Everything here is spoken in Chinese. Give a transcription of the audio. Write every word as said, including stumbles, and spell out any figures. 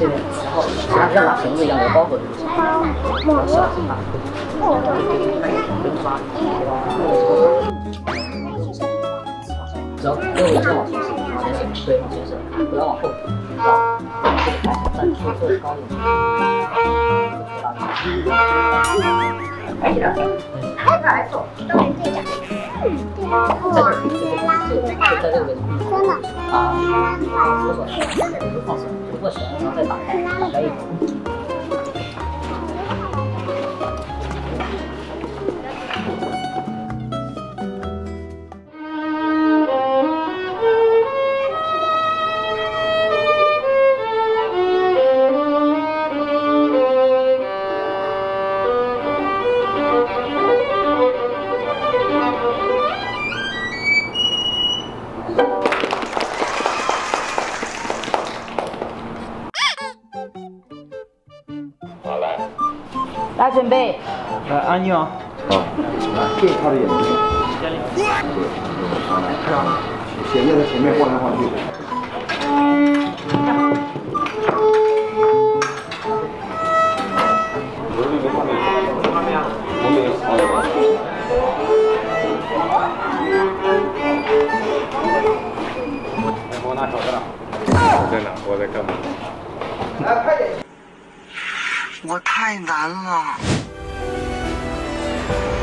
些时候，像像拿瓶子一样的包裹的东西，比较小心吧。走，右眼睛往前伸，往前伸，对，往前伸，不要往后。好，这个抬起，站住，坐得高一点。抬起来。哎，他还走，都能这样。在这儿，就就就在这个位置。真的。啊，扶手，不放手，就握起来，然后再打开，打开一会儿。 来准备， 来安静啊！好，来这一套的眼睛，显在他前面晃来晃去。 来，给我拿手机了。我在哪？我在干嘛？ 来，快点！ 我太难了。